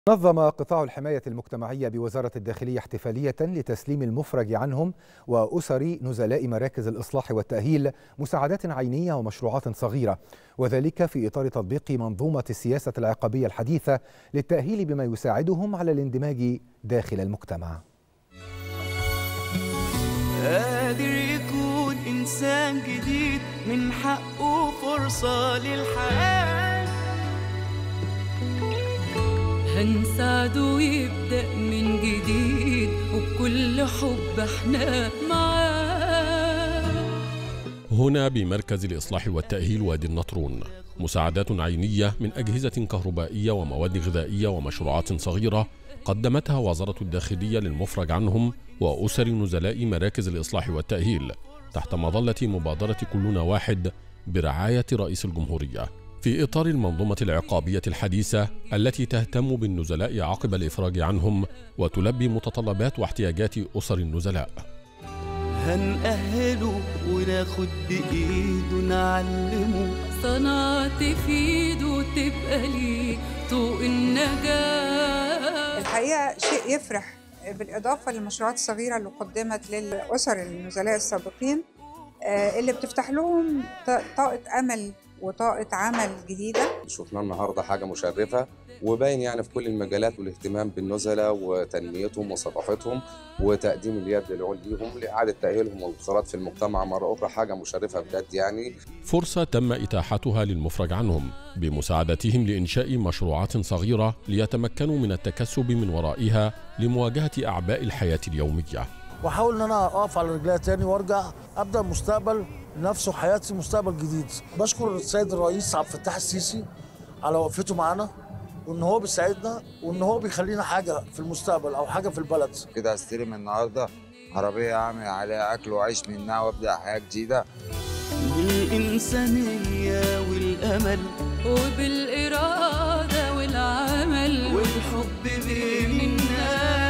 نظم قطاع الحماية المجتمعية بوزارة الداخلية احتفالية لتسليم المفرج عنهم وأسر نزلاء مراكز الإصلاح والتأهيل مساعدات عينية ومشروعات صغيرة، وذلك في إطار تطبيق منظومة السياسة العقابية الحديثة للتأهيل بما يساعدهم على الاندماج داخل المجتمع. قادر يكون إنسان جديد من حقه فرصة للحياة، هنساعده يبدأ من جديد وبكل حب احنا معاه. هنا بمركز الإصلاح والتأهيل وادي النطرون مساعدات عينية من أجهزة كهربائية ومواد غذائية ومشروعات صغيرة قدمتها وزارة الداخلية للمفرج عنهم وأسر نزلاء مراكز الإصلاح والتأهيل تحت مظلة مبادرة كلنا واحد برعاية رئيس الجمهورية، في إطار المنظومة العقابية الحديثة التي تهتم بالنزلاء عقب الإفراج عنهم وتلبي متطلبات واحتياجات أسر النزلاء. هنأهله وناخد بإيده نعلمه صنعت في ايده تبقى ليه طوق النجاة. الحقيقة شيء يفرح، بالإضافة للمشروعات الصغيرة اللي قدمت للأسر النزلاء السابقين اللي بتفتح لهم طاقة أمل وطاقة عمل جديدة. شفنا النهاردة حاجة مشرفة وباين يعني في كل المجالات، والاهتمام بالنزلاء وتنميتهم وثقافتهم وتقديم اليد العليا ليهم لإعادة تأهيلهم والانخراط في المجتمع مرة أخرى، حاجة مشرفة بجد يعني. فرصة تم إتاحتها للمفرج عنهم بمساعدتهم لإنشاء مشروعات صغيرة ليتمكنوا من التكسب من ورائها لمواجهة أعباء الحياة اليومية. واحاول ان انا اقف على رجليا تاني وارجع ابدا مستقبل لنفسه حياتي، مستقبل جديد. بشكر السيد الرئيس عبد الفتاح السيسي على وقفته معانا وان هو بيساعدنا وان هو بيخلينا حاجه في المستقبل او حاجه في البلد. كده هستلم النهارده عربيه اعمل عليها اكل واعيش منها وابدا حياه جديده بالإنسانية والأمل وبالإرادة والعمل والحب بين الناس.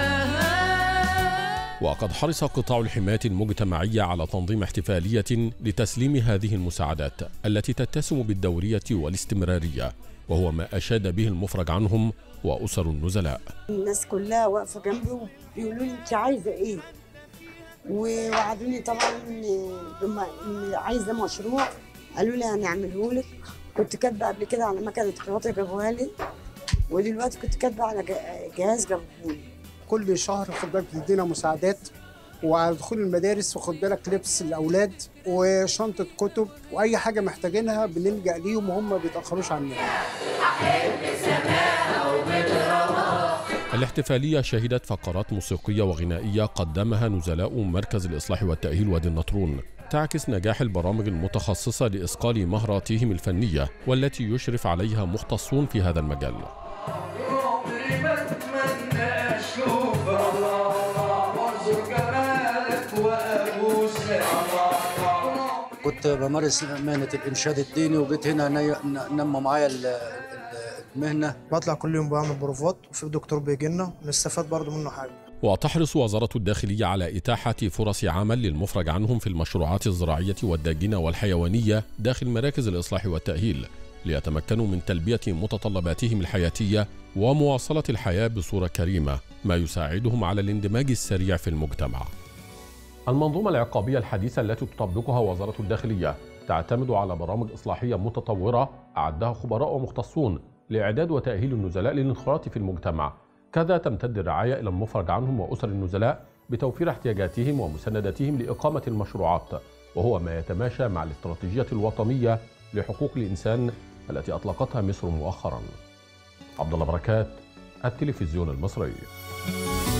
وقد حرص قطاع الحماية المجتمعية على تنظيم احتفالية لتسليم هذه المساعدات التي تتسم بالدورية والاستمرارية، وهو ما أشاد به المفرج عنهم وأسر النزلاء. الناس كلها واقفة جنبي وبيقولوا لي أنت عايزة إيه؟ ووعدوني طبعا إن عايزة مشروع، قالوا لي هنعمله لك. كنت كاتبة قبل كده على مكنة خياطة جابوها لي، ودلوقتي كنت كاتبة على جهاز جابوه لي. كل شهر خد بالك بتدينا مساعدات، وعلى دخول المدارس وخد بالك لبس الاولاد وشنطه كتب واي حاجه محتاجينها بنلجا ليهم وهم ما بيتاخروش عننا. الاحتفالية شهدت فقرات موسيقية وغنائية قدمها نزلاء مركز الإصلاح والتأهيل وادي النطرون تعكس نجاح البرامج المتخصصة لإصقال مهاراتهم الفنية والتي يشرف عليها مختصون في هذا المجال. كنت بمارس مهنه الانشاد الديني وجيت هنا نموا معايا المهنه. بطلع كل يوم بعمل بروفات وفي دكتور بيجي لنا نستفاد برضه منه حاجه. وتحرص وزارة الداخلية على إتاحة فرص عمل للمفرج عنهم في المشروعات الزراعية والداجنة والحيوانية داخل مراكز الإصلاح والتأهيل ليتمكنوا من تلبية متطلباتهم الحياتية ومواصلة الحياة بصورة كريمة، ما يساعدهم على الاندماج السريع في المجتمع. المنظومة العقابية الحديثة التي تطبقها وزارة الداخلية تعتمد على برامج إصلاحية متطورة أعدها خبراء ومختصون لإعداد وتأهيل النزلاء للانخراط في المجتمع. كذا تمتد الرعاية إلى المفرج عنهم وأسر النزلاء بتوفير احتياجاتهم ومساندتهم لإقامة المشروعات، وهو ما يتماشى مع الاستراتيجية الوطنية لحقوق الإنسان التي أطلقتها مصر مؤخرا. عبد الله بركات، التلفزيون المصري.